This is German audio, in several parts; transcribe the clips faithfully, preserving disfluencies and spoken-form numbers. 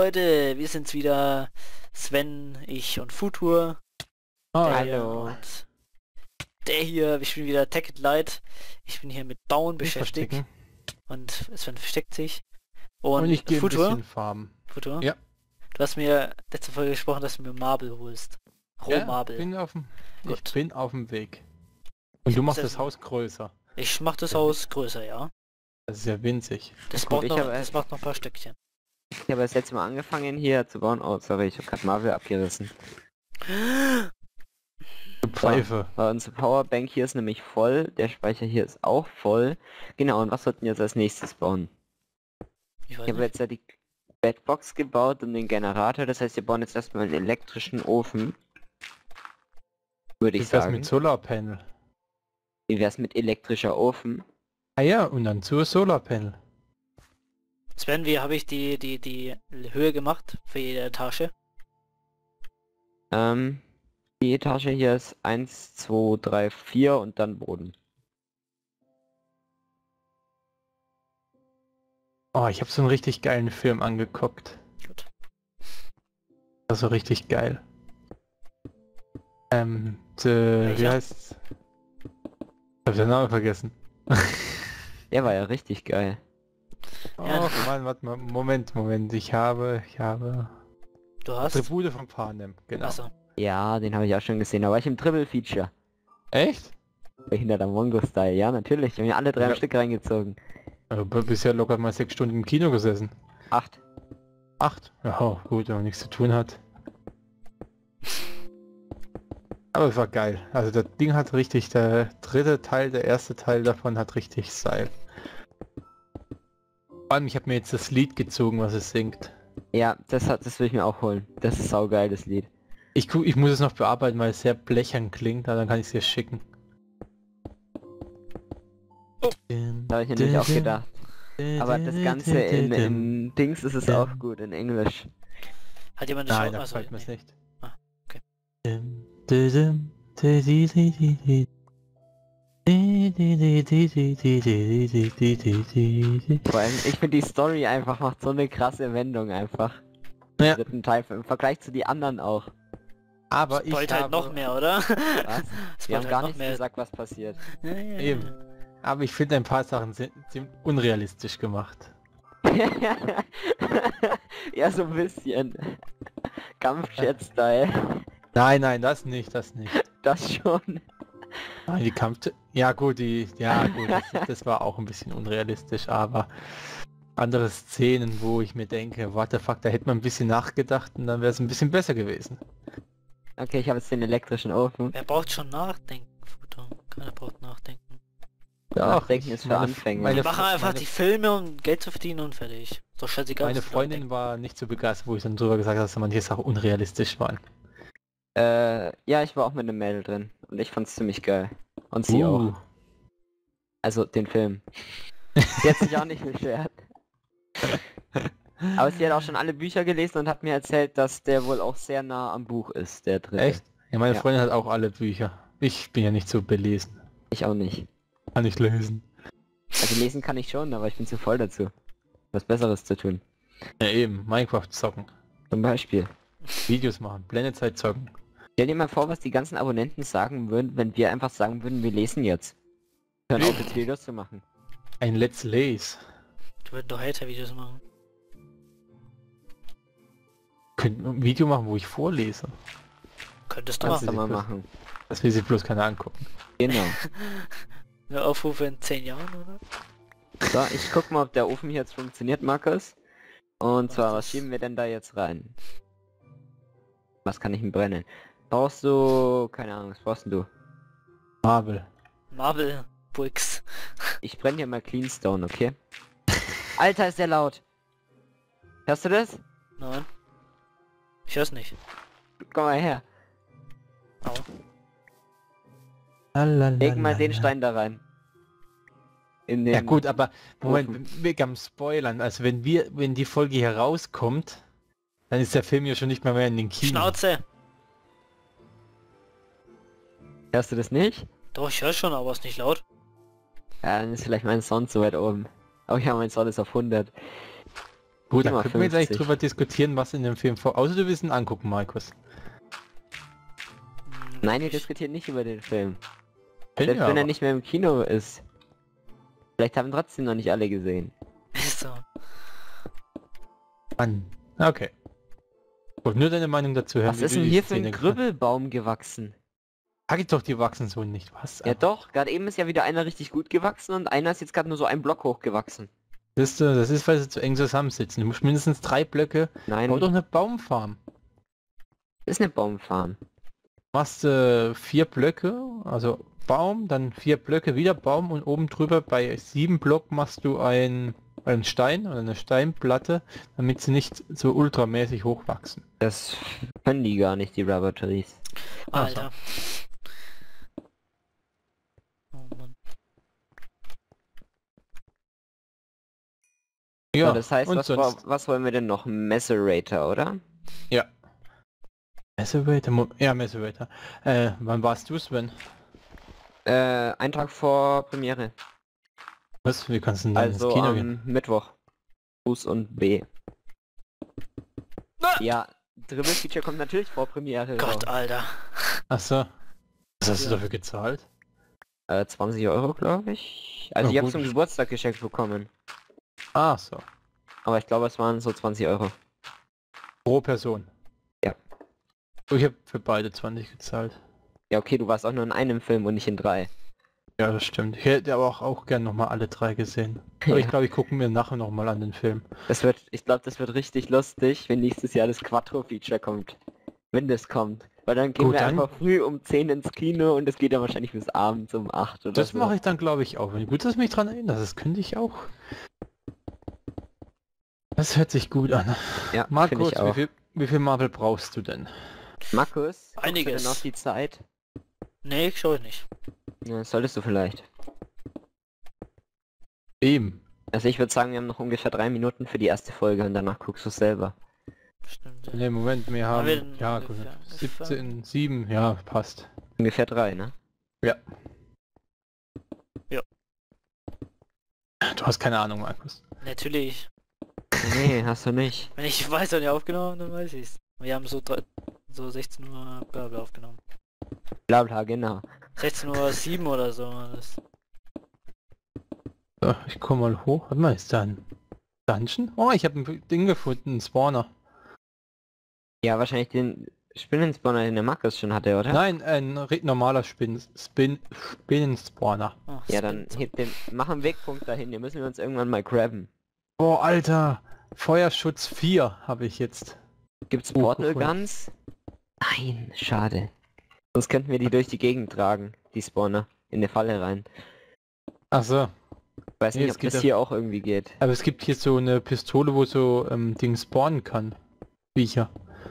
Leute, wir sind's wieder. Sven, ich und Futur. Oh, Der hier hallo. und der hier, ich bin wieder Tech and Light. Ich bin hier mit Bauen Nicht beschäftigt. verstecken. Und Sven versteckt sich. Und, Und ich gehe ein Futur, bisschen farmen. Futur, Ja. du hast mir letzte Folge gesprochen, dass du mir Marble holst. Ja, Rohmarble. bin auf dem, ich Gut. bin auf dem Weg. Und Ich du muss machst das jetzt- Haus größer. Ich mach das Haus größer, ja. Das ist ja winzig. Das, Gut, braucht ich noch, habe- das macht noch ein paar Stückchen. Ich habe das letzte Mal angefangen hier zu bauen. Oh, sorry, ich habe gerade Marvel abgerissen. Du Pfeife. Weil unsere Powerbank hier ist nämlich voll, der Speicher hier ist auch voll. Genau, und was sollten wir jetzt als nächstes bauen? Ich weiß Ich habe nicht. jetzt ja die Bedbox gebaut und den Generator, das heißt wir bauen jetzt erstmal einen elektrischen Ofen. Würde ich Wie wär's sagen. mit Solarpanel? Wie wär's mit elektrischer Ofen? Ah ja, und dann zur Solarpanel. Sven, wie habe ich die, die, die Höhe gemacht für jede Etage? Ähm, die Etage hier ist eins, zwei, drei, vier und dann Boden. Oh, ich habe so einen richtig geilen Film angeguckt. Gut. Das war richtig geil. Ähm, the, wie Welcher? heißt's? Ich hab den Namen vergessen. Der war ja richtig geil. Ja. Oh Mann, warte mal, Moment, Moment, ich habe, ich habe... Du hast? Tribute von Panem, genau. Achso. Ja, den habe ich auch schon gesehen, da war ich im Triple-Feature. Echt? Behinderter Mongo-Style, ja natürlich. Ich habe mir alle drei am Ja. Stück reingezogen. Also, b- bisher locker mal sechs Stunden im Kino gesessen. Acht. Acht? Ja, oh, gut, wenn man nichts zu tun hat. Aber es war geil. Also das Ding hat richtig, der dritte Teil, der erste Teil davon hat richtig Style. Vor allem, ich habe mir jetzt das Lied gezogen, was es singt. Ja, das hat, das will ich mir auch holen. Das ist saugeil, das Lied. Ich, gu- ich muss es noch bearbeiten, weil es sehr blechern klingt, aber dann kann ich es dir schicken. Oh. Da habe ich mir nämlich auch gedacht. Aber das Ganze in, in Dings ist es auch gut, in Englisch. Hat jemand eine Nein, Schau- da Achso, gefällt mir es nee. nicht. Ah, okay. Vor allem, ich finde die Story einfach macht so eine krasse Wendung einfach. Ja. Im dritten Teil, im Vergleich zu die anderen auch. Aber ich Spoilt halt habe, noch mehr, oder? Was? Spoilt Wir haben halt gar noch nicht mehr. gesagt, was passiert. Ja, ja, Eben. ja. aber ich finde ein paar Sachen sind, sind unrealistisch gemacht. Ja, so ein bisschen. Kampfjet-Style. Nein, nein, das nicht, das nicht. Das schon. Nein, die Kampf... Ja gut, die... Ja gut, das, das war auch ein bisschen unrealistisch, aber andere Szenen, wo ich mir denke, what the fuck, da hätte man ein bisschen nachgedacht und dann wäre es ein bisschen besser gewesen. Okay, ich habe jetzt den elektrischen Ofen. Wer braucht schon nachdenken, Futur? Keiner braucht nachdenken. Nachdenken ich- ist für meine- Anfänger. meine Die machen Fre- einfach meine- die Filme, um Geld zu verdienen und fertig. Ist doch scheißegal. Meine was die Leute Freundin denken. war nicht so begeistert, wo ich dann drüber gesagt habe, dass manche Sachen unrealistisch waren. Äh, ja, ich war auch mit einem Mädel drin. Und ich fand's ziemlich geil. Und sie Uh. auch. Also den Film. Sie hat sich auch nicht beschwert. Aber sie hat auch schon alle Bücher gelesen und hat mir erzählt, dass der wohl auch sehr nah am Buch ist, der dritte. Echt? Ja, meine Ja. Freundin hat auch alle Bücher. Ich bin ja nicht so belesen. Ich auch nicht. Kann ich lesen. Also lesen kann ich schon, aber ich bin zu voll dazu. Was Besseres zu tun. Ja eben, Minecraft zocken. Zum Beispiel. Videos machen, Blendezeit zocken. Stell dir mal vor, was die ganzen Abonnenten sagen würden, wenn wir einfach sagen würden, wir lesen jetzt. Wir hören auf, jetzt Videos zu machen. Ein Let's Lays. Die würden doch Hater-Videos machen. Könnten wir ein Video machen, wo ich vorlese. Könntest du Kannst du machen. mal machen. Das will sich bloß keiner angucken. Genau. Eine Aufrufe in zehn Jahren, oder? So, ich guck mal, ob der Ofen hier jetzt funktioniert, Markus. Und Was zwar, ist was das? schieben wir denn da jetzt rein? Was kann ich denn brennen? Brauchst du... keine Ahnung, was brauchst denn du? Marvel. Marvel Bricks. Ich brenne hier mal Cleanstone, okay? Alter, ist der laut! Hörst du das? Nein. Ich hör's nicht. Komm mal her. Au. Leg mal den Stein da rein. In den... Ja gut, aber Moment, Ofen. wegen am Spoilern. Also wenn wir, wenn die Folge hier rauskommt, dann ist der Film ja schon nicht mehr, mehr in den Kinos. Schnauze! Hörst du das nicht? Doch, ich höre schon, aber ist nicht laut. Ja, dann ist vielleicht mein Sound so weit oben. Oh ja, mein Sound ist auf hundert. Gut, dann Immer können wir jetzt eigentlich fünfzig. drüber diskutieren, was in dem Film vor... Außer du willst ihn angucken, Markus. Hm, Nein, ihr ich- diskutiert nicht über den Film. Ja, Selbst wenn er aber- nicht mehr im Kino ist. Vielleicht haben trotzdem noch nicht alle gesehen. Ist so. Mann. Okay. Ich wollte nur deine Meinung dazu hören. Was wie ist du denn die hier für ein Szene gefand- Grübbelbaum gewachsen? Sag ich doch, die wachsen so nicht. Was? Ja doch, gerade eben ist ja wieder einer richtig gut gewachsen und einer ist jetzt gerade nur so ein Block hochgewachsen. Das ist, äh, das ist, weil sie zu eng zusammensitzen. Du musst mindestens drei Blöcke... Nein, Bau doch eine Baumfarm. ist eine Baumfarm. Machst äh, vier Blöcke, also Baum, dann vier Blöcke, wieder Baum und oben drüber bei sieben Block machst du ein, einen Stein oder eine Steinplatte, damit sie nicht so ultramäßig hochwachsen. Das können die gar nicht, die Rubber Trees. Ach so. Alter. Oh Mann. Ja, das heißt, und was, sonst? wo- was wollen wir denn noch? Macerator, oder? Ja. Macerator, Mo- ja, Macerator. Äh, wann warst du, Sven? Äh, ein Tag vor Premiere. Was? Wie kannst du denn dann Also ins Kino am gehen? Mittwoch. Fuß und B. Ah! Ja, Dribble Feature kommt natürlich vor Premiere. Gott, raus. Alter. Ach so. Was hast Ja. du dafür gezahlt? Äh, zwanzig Euro, glaube ich. Also Ja, ich habe gut. zum Geburtstag geschenkt bekommen. Ah, so. Aber ich glaube, es waren so zwanzig Euro. Pro Person. Ja. Ich habe für beide zwanzig gezahlt. Ja, okay, du warst auch nur in einem Film und nicht in drei. Ja, das stimmt. Ich hätte aber auch, auch gern nochmal alle drei gesehen. Aber ich Ja. glaube, ich gucke mir nachher nochmal an den Film. Das wird, ich glaube, das wird richtig lustig, wenn nächstes Jahr das Quattro-Feature kommt. Wenn das kommt. Weil dann gehen Gut, wir dann- einfach früh um zehn ins Kino und es geht dann wahrscheinlich bis abends um acht oder Das so. mache ich dann, glaube ich, auch. Wenn gut, dass du mich dran erinnerst, das könnte ich auch. Das hört sich gut an. Ja, finde Markus, ich wie auch. viel, wie viel Marvel brauchst du denn? Markus, guckst du Einiges. denn noch die Zeit? Nee, ich schau nicht. Ja, das solltest du vielleicht. Eben. Also ich würde sagen, wir haben noch ungefähr drei Minuten für die erste Folge und danach guckst du selber. Stimmt. Ne, Moment, wir haben... wir denn ja, gut. ungefähr? siebzehn, sieben, ja, passt. Ungefähr drei, ne? Ja. Ja. Du hast keine Ahnung, Markus. Natürlich. Nee, hast du nicht. Wenn ich weiß, wann ihr aufgenommen, dann weiß ich's. Wir haben so drei, so sechzehn Uhr bla bla aufgenommen. Bla bla, genau. sechzehn Uhr sieben oder so. war Das. So, ich komme mal hoch. Warte mal, ist da ein Dungeon? Oh, ich habe ein Ding gefunden, einen Spawner. Ja, wahrscheinlich den Spinnenspawner, den der Markus schon hatte, oder? Nein, ein re- normaler Spin Spin Spinnenspawner. Oh, Ja, dann Spin- heb den, mach einen Wegpunkt dahin, den müssen wir uns irgendwann mal grabben. Boah, Alter! Feuerschutz vier habe ich jetzt. Gibt's Oh, Portal cool. Guns? Nein, schade. Sonst könnten wir die durch die Gegend tragen, die Spawner, in eine Falle rein. Ach so. Ich weiß Nee, nicht, es ob geht das ja- hier auch irgendwie geht. Aber es gibt hier so eine Pistole, wo so ähm, Ding spawnen kann. Viecher.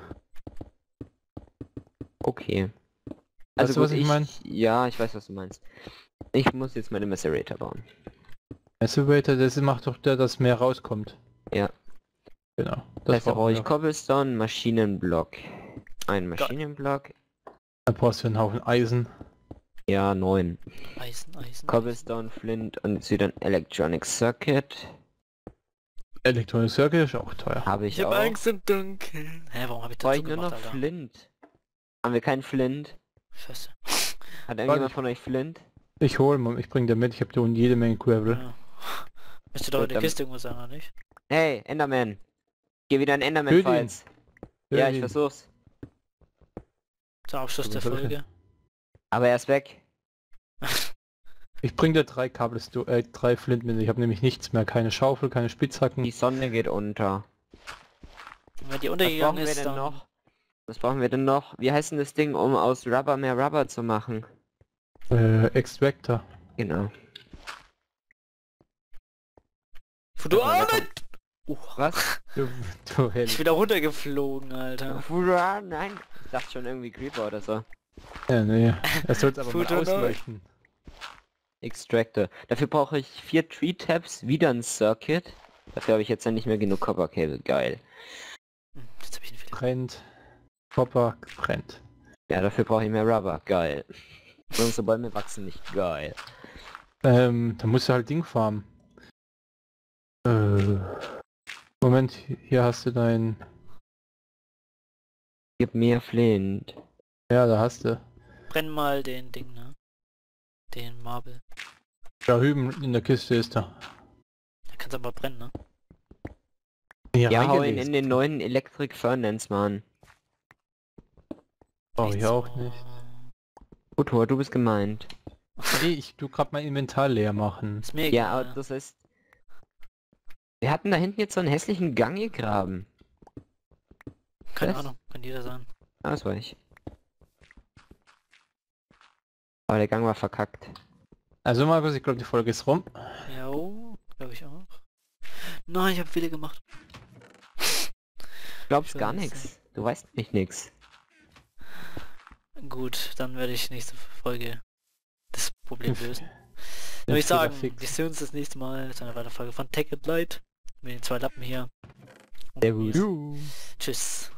Okay. Weißt Also du, was gut, ich mein? Ja, ich weiß, was du meinst. Ich muss jetzt meine Macerator bauen. Macerator, das macht doch der, dass mehr rauskommt. Ja. Genau. Das heißt, da brauchen brauche ich wir. Cobblestone, Maschinenblock. Ein Geil. Maschinenblock. Dann brauchst du einen Haufen Eisen. Ja, neun. Eisen, Eisen. Cobblestone, Flint und jetzt wieder ein Electronic Circuit. Electronic Circuit ist auch teuer. Habe ich Ich hab auch. Angst im Dunkeln. Hä, warum hab ich das Brauche so ich nur gemacht, noch Alter? Flint. Haben wir keinen Flint? Scheiße. Hat irgendjemand ich- von euch Flint? Ich hole mal, ich bring dir mit, ich habe da unten jede Menge Gravel. Ja. Müsste doch in Gut, der dann- Kiste irgendwo sein, oder nicht? Hey, Enderman. Geh wieder in Töte Enderman ihn. Files. Ja, ich Hey, versuch's. Zum Abschluss der Was soll ich Folge. Aber er ist weg. Ich bring dir drei Kabelsto äh, drei Flint mit. Ich habe nämlich nichts mehr, keine Schaufel, keine Spitzhacken. Die Sonne geht unter. Wenn die Was brauchen untergegangen wir ist, denn dann... noch? Was brauchen wir denn noch? Wie heißt denn das Ding, um aus Rubber mehr Rubber zu machen? Äh, Extractor. Genau. Futurane! Uh, Was? Du, du ich Held. bin da runtergeflogen, Alter. Hurra, nein. Ich dachte schon irgendwie Creeper oder so. Ja, nee. Er sollte aber mal Futur neu. ausleuchten. Extractor. Dafür brauche ich vier Tree Tabs, wieder ein Circuit. Dafür habe ich jetzt ja nicht mehr genug Copper Cable. Geil. Hm, Jetzt hab ich ihn wieder. Brennt. Copper brennt. Ja, dafür brauche ich mehr Rubber. Geil. Unsere Bäume wachsen nicht. Geil. Ähm, da musst du halt Ding farmen. Äh, Moment, hier hast du dein... Gib mir Flint. Ja, da hast du. Brenn mal den Ding, ne? Den Marble. Da hüben in der Kiste ist er. Da kannst du aber brennen, ne? Hier Ja, hau ihn reingelegt. in den neuen Electric Furnace, Mann. Brauche ich Nichts auch so- nicht. Kotor, du bist gemeint. Nee, ich tu grad mein Inventar leer machen. Ist mir Ja, egal. aber das heißt... Wir hatten da hinten jetzt so einen hässlichen Gang gegraben. Keine Was? Ahnung, kann jeder sein. Ah, das war ich. Aber der Gang war verkackt. Also Markus, ich glaube die Folge ist rum. Ja, glaube ich auch. Nein, ich habe Fehler gemacht. Du glaubst gar Scheiße. nichts. Du weißt nicht nix. Gut, dann werde ich nächste Folge das Problem lösen. Dann Den würde ich Fehler sagen, fixen. wir sehen uns das nächste Mal zu einer weiteren Folge von Tech and Light. Mit den zwei Lappen hier. Und Servus. mir- Tschüss.